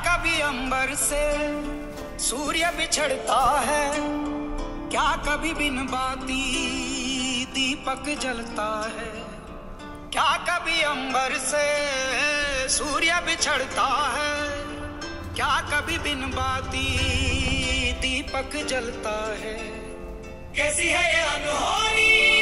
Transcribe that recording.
कभी अंबर से सूर्य बिछड़ता है, क्या कभी बिन बाती दीपक जलता है। क्या कभी अंबर से सूर्य बिछड़ता है, क्या कभी बिन बाती दीपक जलता है। कैसी है ये अनहोनी